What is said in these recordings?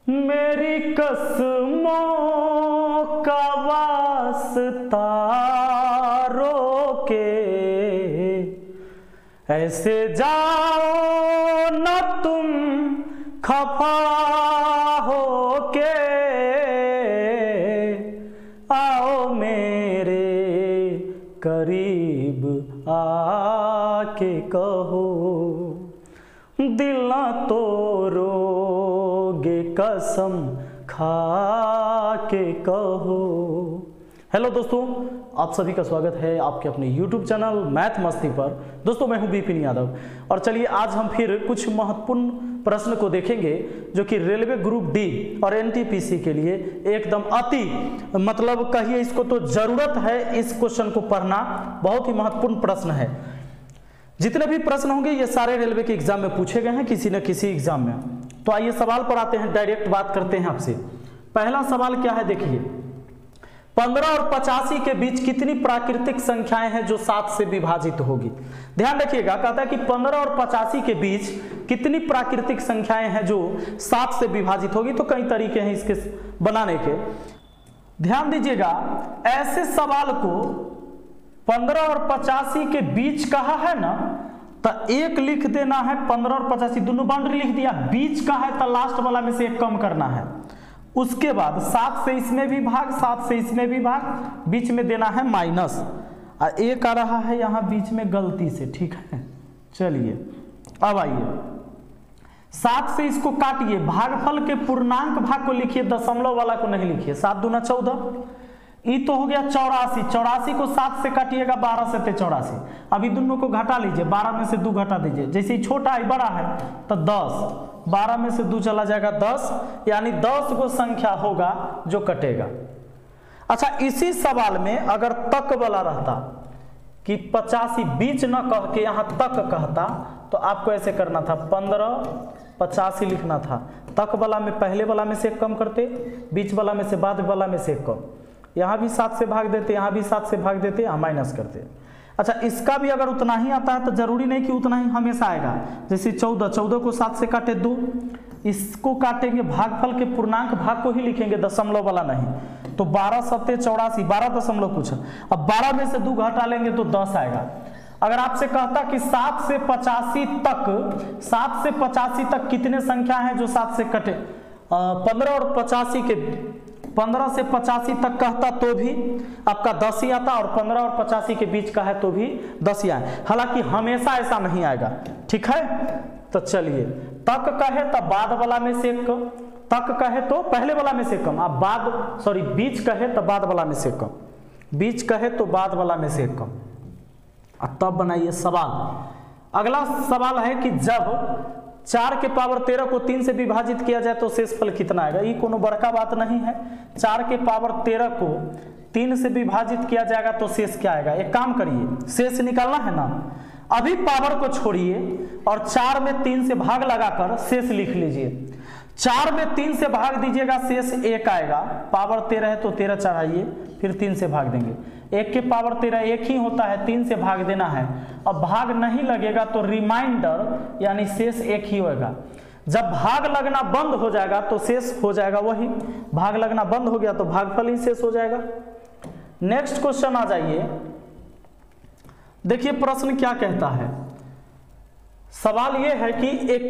मेरी कसमों का वास्ता रोके, ऐसे जाओ न तुम खफा होके, आओ मेरे करीब आके कहो, दिल ना तोड़ोगे कसम खा के कहो। हेलो दोस्तों, आप सभी का स्वागत है आपके अपने YouTube चैनल मैथ मस्ती पर। दोस्तों मैं हूं विपिन यादव और चलिए आज हम फिर कुछ महत्वपूर्ण प्रश्न को देखेंगे जो कि रेलवे ग्रुप डी और एनटीपीसी के लिए एकदम अति मतलब कहिए इसको तो जरूरत है इस क्वेश्चन को पढ़ना। बहुत ही महत्वपूर्ण प्रश्न है। जितने भी प्रश्न होंगे ये सारे रेलवे के एग्जाम में पूछे गए हैं किसी न किसी एग्जाम में। तो आइए सवाल पर आते हैं, डायरेक्ट बात करते हैं आपसे। पहला सवाल क्या है देखिए, 15 और 85 के बीच कितनी प्राकृतिक संख्याएं हैं जो 7 से विभाजित होगी। ध्यान रखिएगा, कहता है कि 15 और 85 के बीच कितनी प्राकृतिक संख्याएं हैं जो 7 से विभाजित होगी। तो कई तरीके हैं इसके बनाने के, ध्यान दीजिएगा। ऐसे सवाल को 15 और 85 के बीच कहा है ना, तो एक लिख देना है। 15 और 85 दोनों बाउंड्री लिख दिया, बीच का है तो लास्ट वाला में से एक कम करना है। उसके बाद 7 से इसमें भी भाग, 7 से इसमें भी भाग, बीच में देना है माइनस। और एक आ रहा है यहाँ बीच में गलती से, ठीक है। चलिए अब आइए, 7 से इसको काटिए, भागफल के पूर्णांक भाग को लिखिए, दशमलव वाला को नहीं लिखिए। 7 दूना 14, ये तो हो गया 84। 84 को 7 से काटिएगा, 12 से 84। अभी दोनों को घटा लीजिए, 12 में से 2 घटा दीजिए। जैसे ही छोटा है बड़ा है तो 10, 12 में से 2 चला जाएगा 10, यानी 10 को संख्या होगा जो कटेगा। अच्छा, इसी सवाल में अगर तक वाला रहता कि 85 बीच न कह के यहाँ तक कहता तो आपको ऐसे करना था, 15 85 लिखना था। तक वाला में पहले वाला में से एक कम करते, बीच वाला में से बाद वाला में से एक कम, यहाँ भी 7 से भाग देते, यहाँ भी 7 से भाग देते, यहाँ माइनस करते। अच्छा, इसका भी अगर उतना ही आता है तो जरूरी नहीं कि उतना ही हमेशा आएगा। जैसे 14 को 7 से काटे 2, इसको काटेंगे भागफल के पूर्णांक भाग को ही लिखेंगे, दशमलव वाला नहीं। तो 12 7 84, 12 दशमलव कुछ। अब 12 में से 2 घटा लेंगे तो 10 आएगा। अगर आपसे कहता कि 7 से 85 तक, 7 से 85 तक कितने संख्या हैं जो 7 से कटे, 15 और 85 के 15 से 85 तक कहता तो भी आपका 10 ही आता, और 15 और 85 के बीच का है तो भी 10 ही आए। हालांकि हमेशा ऐसा नहीं आएगा, ठीक है। तो चलिए, तक कहे तो बाद वाला में से कम, तक कहे तो पहले वाला में से कम, अब बाद सॉरी बीच कहे तो बाद वाला में से कम, बीच कहे तो बाद वाला में से कम। अब तब बनाइए सवाल। अगला सवाल है कि जब 4 के पावर 13 को 3 से विभाजित किया जाए तो शेषफल कितना आएगा। ये कोनो बड़का बात नहीं है। 4 के पावर 13 को 3 से विभाजित किया जाएगा तो शेष क्या आएगा। एक काम करिए, शेष निकालना है ना, अभी पावर को छोड़िए और 4 में 3 से भाग लगाकर शेष लिख लीजिए। 4 में 3 से भाग दीजिएगा, शेष 1 आएगा। पावर 13 है तो 13 चढ़ाइए, फिर 3 से भाग देंगे। 1 के पावर 13 1 ही होता है, 3 से भाग देना है। अब भाग नहीं लगेगा तो रिमाइंडर यानी शेष 1 ही होगा। जब भाग लगना बंद हो जाएगा तो शेष हो जाएगा वही, भाग लगना बंद हो गया तो भागफल ही शेष हो जाएगा। नेक्स्ट क्वेश्चन आ जाइए, देखिए प्रश्न क्या कहता है। सवाल यह है कि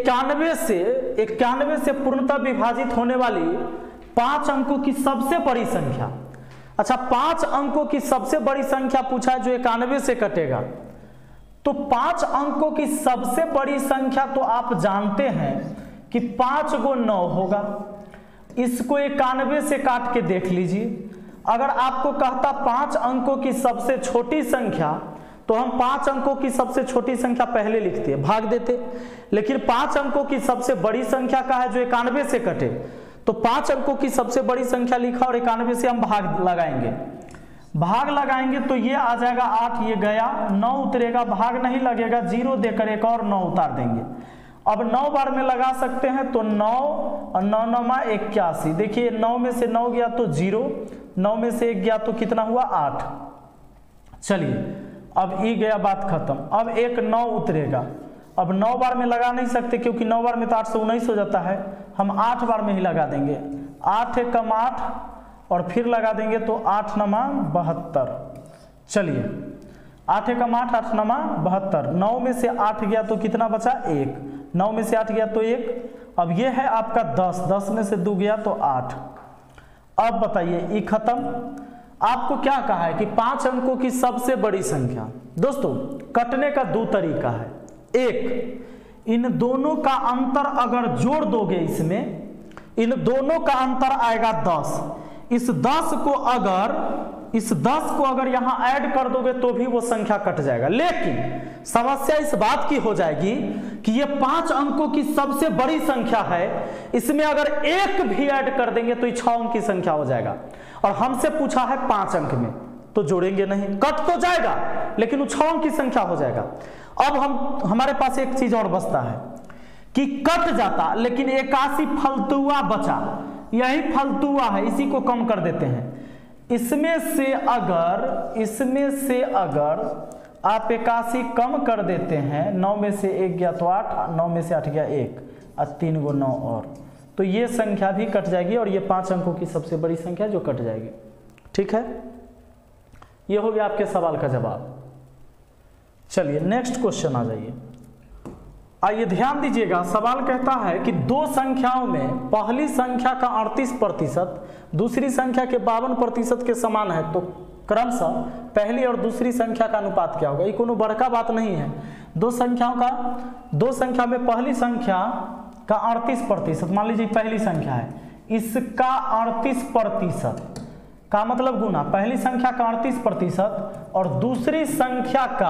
91 से पूर्णतः विभाजित होने वाली 5 अंकों की सबसे बड़ी संख्या। अच्छा, 5 अंकों की सबसे बड़ी संख्या पूछा है जो 91 से कटेगा। तो 5 अंकों की सबसे बड़ी संख्या तो आप जानते हैं कि 5 को 9 होगा। इसको 91 से काट के देख लीजिए। अगर आपको कहता 5 अंकों की सबसे छोटी संख्या, तो हम 5 अंकों की सबसे छोटी संख्या पहले लिखते, भाग देते। लेकिन 5 अंकों की सबसे बड़ी संख्या का है जो 91 से कटे, तो 5 अंकों की सबसे बड़ी संख्या लिखा और 91 से हम भाग लगाएंगे। भाग लगाएंगे तो ये आ जाएगा 8, ये गया 9 उतरेगा, भाग नहीं लगेगा, 0 देकर एक और 9 उतार देंगे। अब 9 बार में लगा सकते हैं तो 9 और 9 9 81। देखिए 9 में से 9 गया तो 0, 9 में से 1 गया तो कितना हुआ 8। चलिए अब ये गया, बात खत्म। अब एक 9 उतरेगा। अब 9 बार में लगा नहीं सकते क्योंकि 9 बार में तो 819 हो जाता है, हम 8 बार में ही लगा देंगे। 8 एकम 8 और फिर लगा देंगे तो 8 नमा 72। चलिए 8 एकम 8, 8 नमा 72। 9 में से 8 गया तो कितना बचा? 1। 9 में से 8 गया तो 1। अब ये है आपका 10, 10 में से 2 गया तो 8। अब बताइए ये खत्म। आपको क्या कहा है कि 5 अंकों की सबसे बड़ी संख्या। दोस्तों कटने का 2 तरीका है। एक, इन दोनों का अंतर अगर जोड़ दोगे, इसमें इन दोनों का अंतर आएगा 10। इस 10 को अगर यहां ऐड कर दोगे तो भी वो संख्या कट जाएगा। लेकिन समस्या इस बात की हो जाएगी कि ये 5 अंकों की सबसे बड़ी संख्या है, इसमें अगर 1 भी ऐड कर देंगे तो ये 6 अंक की संख्या हो जाएगा। और हमसे पूछा है 5 अंक में, तो जोड़ेंगे नहीं, कट तो जाएगा लेकिन वो 6 अंक की संख्या हो जाएगा। अब हमारे पास एक चीज और बचता है कि कट जाता लेकिन 81 फलतुआ बचा, यही फलतुआ है, इसी को कम कर देते हैं। इसमें से अगर आप 81 कम कर देते हैं, 9 में से 1 गया तो 8, 9 में से 8 गया 1 और 3 को 9 और, तो ये संख्या भी कट जाएगी और ये 5 अंकों की सबसे बड़ी संख्या जो कट जाएगी। ठीक है, ये हो गया आपके सवाल का जवाब। चलिए नेक्स्ट क्वेश्चन आ जाइए। आइए ध्यान दीजिएगा, सवाल कहता है कि 2 संख्याओं में पहली संख्या का 38% दूसरी संख्या के 52% के समान है, तो क्रमशः पहली और दूसरी संख्या का अनुपात क्या होगा। ये कोनो बड़का बात नहीं है। 2 संख्या में पहली संख्या का 38%, मान लीजिए पहली संख्या है, इसका 38% का मतलब गुना पहली संख्या का 38% और दूसरी संख्या का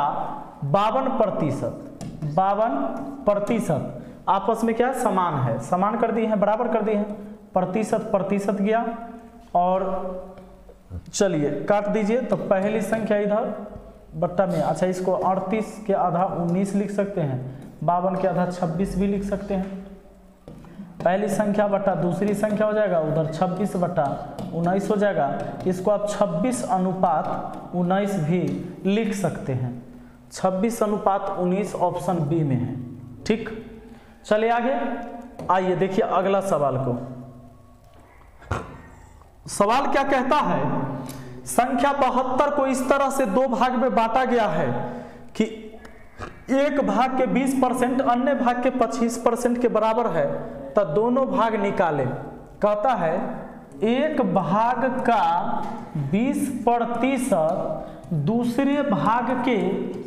52% आपस में क्या समान है, समान कर दिए हैं, बराबर कर दिए हैं, प्रतिशत गया। और चलिए काट दीजिए, तो पहली संख्या इधर बट्टा में, अच्छा इसको 38 के आधा 19 लिख सकते हैं, 52 के आधा 26 भी लिख सकते हैं। पहली संख्या बट्टा दूसरी संख्या हो जाएगा, उधर 26 बट्टा 19 हो जाएगा। इसको आप 26:19 भी लिख सकते हैं। 26:19 ऑप्शन बी में है। ठीक, चलिए आगे। आइए देखिए अगला सवाल को। सवाल क्या कहता है, संख्या 72 को इस तरह से 2 भाग में बांटा गया है कि एक भाग के 20% अन्य भाग के 25% के बराबर है, तो दोनों भाग निकाले। कहता है एक भाग का 20% दूसरे भाग के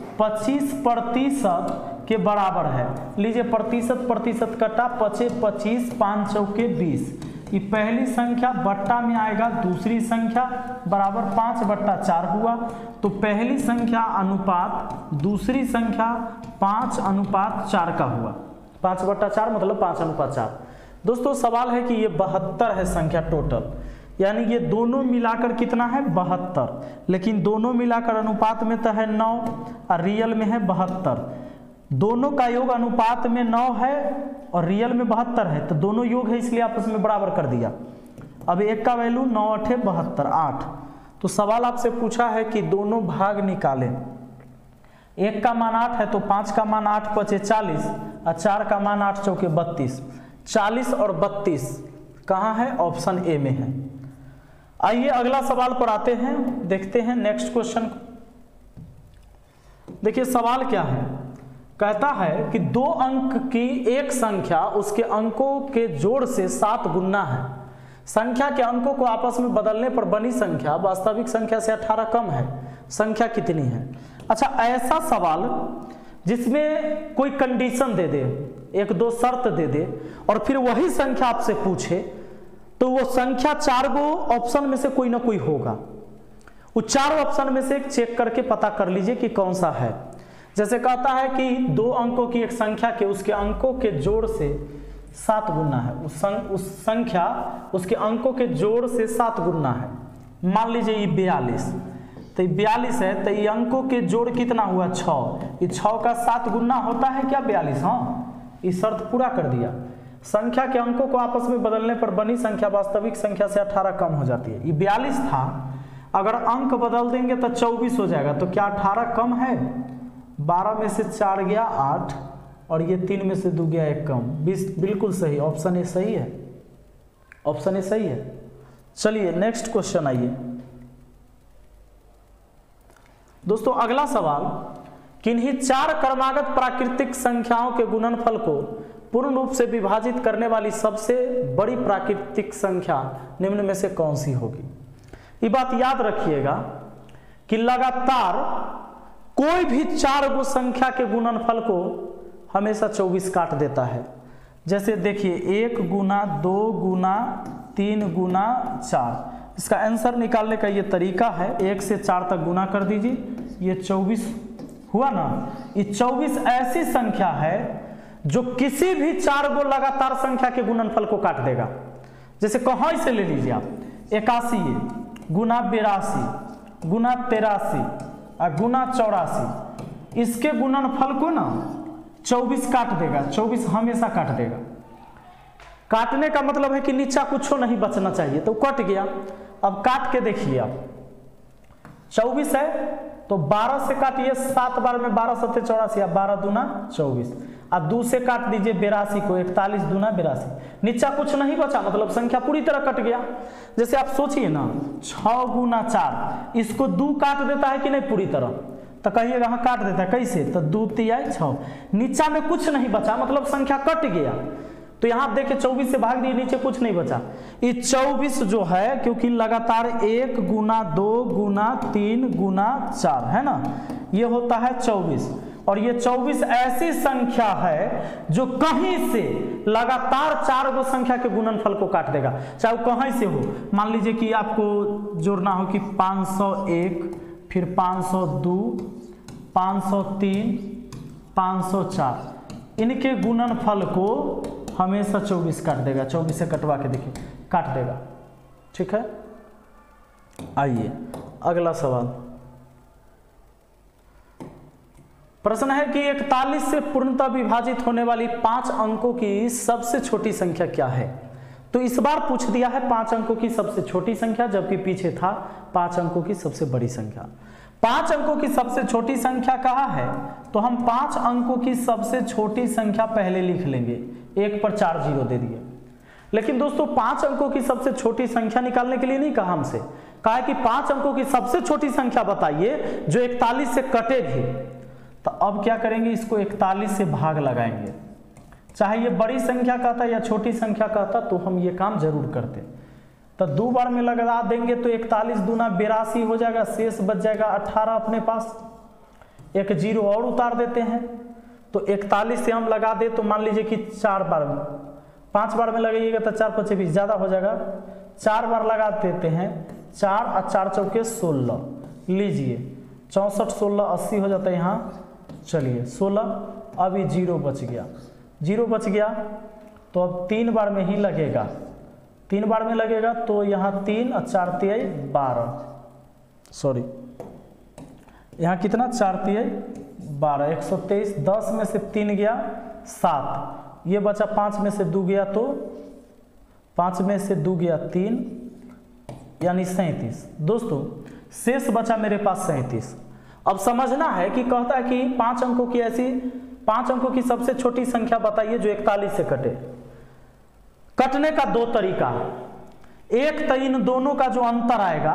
25% के बराबर है। लीजिए प्रतिशत कटा, 25 5 चौके 20। ये पहली संख्या बट्टा में आएगा दूसरी संख्या बराबर 5/4 हुआ, तो पहली संख्या अनुपात दूसरी संख्या 5:4 का हुआ। 5/4 मतलब 5:4। दोस्तों सवाल है कि ये 72 है संख्या टोटल, यानी ये दोनों मिलाकर कितना है 72, लेकिन दोनों मिलाकर अनुपात में तो है 9 और रियल में है 72। दोनों का योग अनुपात में 9 है और रियल में 72 है, तो दोनों योग है इसलिए आपस में बराबर कर दिया। अब एक का वैल्यू 9 8 72 8। तो सवाल आपसे पूछा है कि दोनों भाग निकालें। एक का मान 8 है तो 5 का मान 8 5 40 और 4 का मान 8 चौके 32। 40 और 32 कहाँ है, ऑप्शन ए में है। आइए अगला सवाल पर आते हैं, देखते हैं नेक्स्ट क्वेश्चन। देखिए सवाल क्या है, कहता है कि 2 अंक की एक संख्या उसके अंकों के जोड़ से 7 गुना है। संख्या के अंकों को आपस में बदलने पर बनी संख्या वास्तविक संख्या से 18 कम है, संख्या कितनी है। अच्छा, ऐसा सवाल जिसमें कोई कंडीशन दे दे, 1-2 शर्त दे दे और फिर वही संख्या आपसे पूछे, तो वो संख्या 4 गो ऑप्शन में से कोई ना कोई होगा। वो 4 ऑप्शन में से एक चेक करके पता कर लीजिए कि कौन सा है। जैसे कहता है कि 2 अंकों की एक संख्या के उसके अंकों के जोड़ से 7 गुना है, उस संख्या उसके अंकों के जोड़ से 7 गुना है। मान लीजिए ये 42, तो 42 है, तो ये अंकों के जोड़ कितना हुआ 6। ये 6 का 7 गुना होता है क्या 42। हाँ, इस शर्त पूरा कर दिया। संख्या के अंकों को आपस में बदलने पर बनी संख्या वास्तविक संख्या से 18 कम हो जाती है। ये 42 था, अगर अंक बदल देंगे तो 24 हो जाएगा, तो क्या 18 कम है। 12 में से 4 गया 8 और ये 3 में से 2 गया 1 कम, 20 बिल्कुल सही, ऑप्शन ए सही है, ऑप्शन ए सही है। चलिए नेक्स्ट क्वेश्चन आइए दोस्तों। अगला सवाल, किन्हीं 4 क्रमागत प्राकृतिक संख्याओं के गुणनफल को पूर्ण रूप से विभाजित करने वाली सबसे बड़ी प्राकृतिक संख्या निम्न में से कौन सी होगी। ये बात याद रखिएगा कि लगातार कोई भी 4 गो संख्या के गुणनफल को हमेशा 24 काट देता है। जैसे देखिए 1 गुना 2 गुना 3 गुना 4, इसका आंसर निकालने का ये तरीका है, 1 से 4 तक गुना कर दीजिए, ये 24 हुआ ना। ये 24 ऐसी संख्या है जो किसी भी 4 गो लगातार संख्या के गुणनफल को काट देगा। जैसे कहाँ से ले लीजिए आप, 81 गुना 82 गुना 83 और गुना 84, इसके गुणनफल को ना 24 काट देगा, 24 हमेशा काट देगा। काटने का मतलब है कि नीचा कुछ नहीं बचना चाहिए, तो कट गया। अब काट के देखिए आप, 24 है तो 12 से काटिए, 7 बार में 12 सत्ते 84, 12 दूना 24, और 2 से काट दीजिए 82 को, 41 दूना 82, नीचा कुछ नहीं बचा, मतलब संख्या पूरी तरह कट गया। जैसे आप सोचिए ना 6 गुना 4, इसको 2 काट देता है कि नहीं पूरी तरह, तो कहिएगा हाँ काट देता है, कैसे, तो 2 तिहाई 6, नीचा में कुछ नहीं बचा, मतलब संख्या कट गया। तो यहाँ देखिए 24 से भाग दिए, नीचे कुछ नहीं बचा। ये 24 जो है, क्योंकि लगातार 1 गुना 2 गुना 3 गुना 4 है ना, ये होता है 24। और ये 24 ऐसी संख्या है जो कहीं से लगातार 4 गो संख्या के गुणनफल को काट देगा, चाहे वो कहीं से हो। मान लीजिए कि आपको जोड़ना हो कि 501, फिर 502, 503, 504, इनके गुणनफल को हमेशा 24 काट देगा। 24 से कटवा के देखिए, काट देगा, ठीक है। आइए अगला सवाल, प्रश्न है कि 41 से पूर्णतः विभाजित होने वाली 5 अंकों की सबसे छोटी संख्या क्या है। तो इस बार पूछ दिया है 5 अंकों की सबसे छोटी संख्या, जबकि पीछे था 5 अंकों की सबसे बड़ी संख्या। 5 अंकों की सबसे छोटी संख्या कहाँ है, तो हम 5 अंकों की सबसे छोटी संख्या पहले लिख लेंगे, 1 पर 4 जीरो दे दिए। लेकिन दोस्तों 5 अंकों की सबसे छोटी संख्या निकालने के लिए नहीं कहा हमसे, कहा है कि 5 अंकों की सबसे छोटी संख्या बताइए जो 41 से कटे भी। तो अब क्या करेंगे, इसको 41 से भाग लगाएंगे, चाहे ये बड़ी संख्या कहता या छोटी संख्या कहता, तो हम ये काम जरूर करते। तो 2 बार में लगा देंगे तो 41 दूना 82 हो जाएगा, शेष बच जाएगा 18 अपने पास, एक जीरो और उतार देते हैं। तो 41 से हम लगा दे तो मान लीजिए कि 4 बार में, 5 बार में लगाइएगा तो 4 5 20 ज़्यादा हो जाएगा, 4 बार लगा देते हैं, 4 और 4 चौके 16, लीजिए 64 16 80 हो जाता है यहाँ। चलिए 16, अब ये जीरो बच गया, जीरो बच गया तो अब 3 बार में ही लगेगा, 3 बार में लगेगा तो यहाँ 3 और 4 तिहाई 12, सॉरी यहाँ कितना 4 तिहाई 12, 123, 10 में से 3 गया 7, ये बचा 5 में से 2 गया तो 5 में से 2 गया 3, यानी 37। दोस्तों शेष बचा मेरे पास 37। अब समझना है कि कहता है कि 5 अंकों की ऐसी 5 अंकों की सबसे छोटी संख्या बताइए जो 41 से कटे। कटने का 2 तरीका, एक तो इन दोनों का जो अंतर आएगा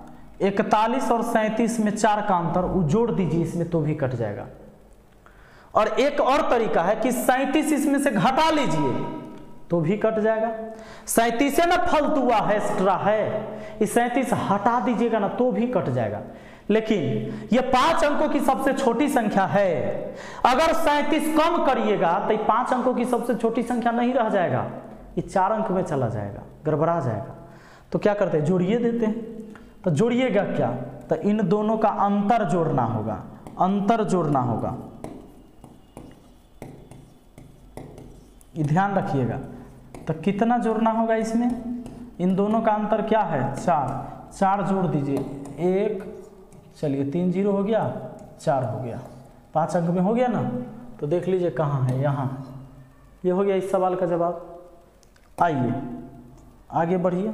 41 और 37 में 4 का अंतर, वो जोड़ दीजिए इसमें तो भी कट जाएगा। और एक और तरीका है कि 37 इसमें से घटा लीजिए तो भी कट जाएगा। 37 ना फलतुआ है, एक्स्ट्रा है, इस 37 हटा दीजिएगा ना तो भी कट जाएगा। लेकिन ये 5 अंकों की सबसे छोटी संख्या है, अगर 37 कम करिएगा तो ये 5 अंकों की सबसे छोटी संख्या नहीं रह जाएगा, ये 4 अंक में चला जाएगा, गड़बड़ा जाएगा। तो क्या करते हैं, जोड़िए देते हैं। तो जोड़िएगा क्या, तो इन दोनों का अंतर जोड़ना होगा, अंतर जोड़ना होगा, ये ध्यान रखिएगा। तो कितना जोड़ना होगा इसमें, इन दोनों का अंतर क्या है 4, 4 जोड़ दीजिए 1, चलिए 3 जीरो हो गया, 4 हो गया, 5 अंक में हो गया ना। तो देख लीजिए कहाँ है, यहाँ, ये हो गया इस सवाल का जवाब। आइए आगे बढ़िए।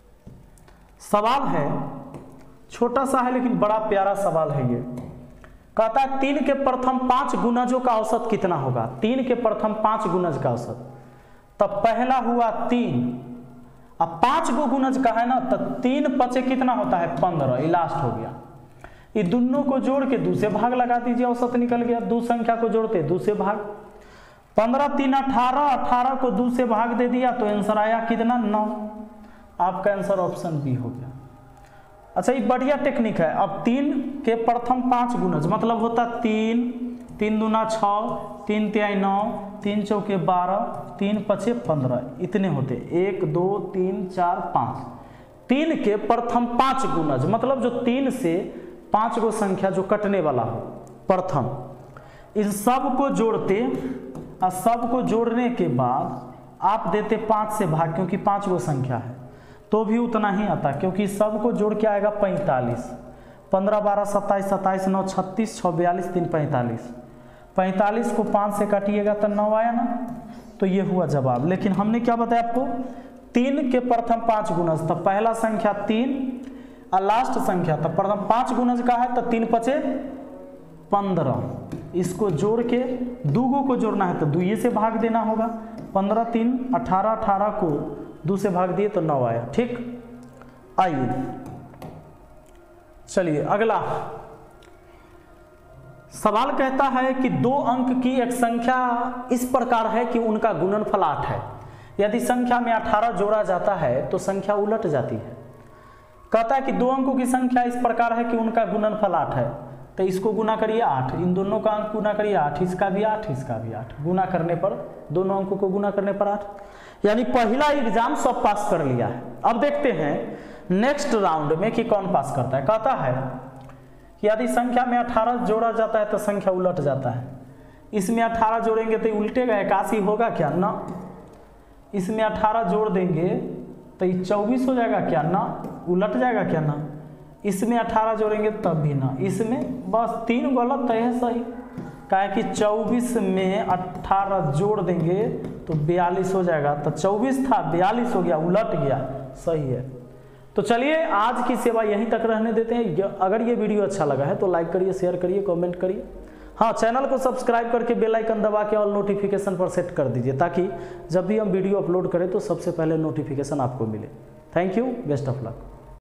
सवाल है छोटा सा है लेकिन बड़ा प्यारा सवाल है ये। कहता है 3 के प्रथम 5 गुणजों का औसत कितना होगा। 3 के प्रथम 5 गुणज का औसत, तब पहला हुआ 3, अब 5 गो गुणज का है ना, तो 3 पचे कितना होता है 15, ये लास्ट हो गया। ये दोनों को जोड़ के 2 से भाग लगा दीजिए, औसत निकल गया। 2 संख्या को जोड़ते 2 से भाग, 15 3 18, 18 को 2 से भाग दे दिया तो आंसर आया कितना 9। आपका आंसर ऑप्शन बी हो गया। अच्छा, ये बढ़िया टेक्निक है। अब 3 के प्रथम 5 गुणज मतलब होता 3, 3 दूना 6, 3 तिहाई 9, 3 चौके 12, 3 पचे 15, इतने होते 1 2 3 4 5। 3 के प्रथम 5 गुणज मतलब जो 3 से 5 गो संख्या जो कटने वाला हो प्रथम, इन सब को जोड़ते और सब को जोड़ने के बाद आप देते 5 से भाग, क्योंकि 5 गो संख्या है तो भी उतना ही आता, क्योंकि सब को जोड़ के आएगा 45। 15 12 27 27 9 36 6 42 3 45। 45 को 5 से काटिएगा तो 9 आया ना, तो ये हुआ जवाब। लेकिन हमने क्या बताया आपको, 3 के प्रथम 5 गुणज, तब पहला संख्या 3 और लास्ट संख्या तब प्रथम 5 गुणज का है तो 3 पचे 15। इसको जोड़ के 2 को जोड़ना है तो 2 से भाग देना होगा। 15 3 18, 18 को 2 से भाग दिए तो 9 आया। ठीक, आइए चलिए अगला सवाल कहता है कि 2 अंक की एक संख्या इस प्रकार है कि उनका गुणनफल 8 है। यदि संख्या में 18 जोड़ा जाता है तो संख्या उलट जाती है। कहता है कि 2 अंकों की संख्या इस प्रकार है कि उनका गुणनफल 8 है, तो इसको गुना करिए 8, इन दोनों का अंक गुना करिए 8, इसका भी 8 इसका भी 8, गुना करने पर दोनों अंकों को गुना करने पर 8, यानी पहला एग्जाम सब पास कर लिया है। अब देखते हैं नेक्स्ट राउंड में कि कौन पास करता है। कहता है कि यदि संख्या में 18 जोड़ा जाता है तो संख्या उलट जाता है। इसमें 18 जोड़ेंगे तो उल्टेगा, 81 होगा क्या ना। इसमें 18 जोड़ देंगे तो ये 24 हो जाएगा क्या ना, उलट जाएगा क्या ना। इसमें 18 जोड़ेंगे तब भी ना। इसमें बस 3 गलत तो है सही, क्या है कि 24 में 18 जोड़ देंगे तो 42 हो जाएगा, तो 24 था 42 हो गया, उलट गया, सही है। तो चलिए आज की सेवा यहीं तक रहने देते हैं। अगर ये वीडियो अच्छा लगा है तो लाइक करिए, शेयर करिए, कमेंट करिए। हाँ, चैनल को सब्सक्राइब करके बेल आइकन दबा के ऑल नोटिफिकेशन पर सेट कर दीजिए, ताकि जब भी हम वीडियो अपलोड करें तो सबसे पहले नोटिफिकेशन आपको मिले। Thank you, best of luck.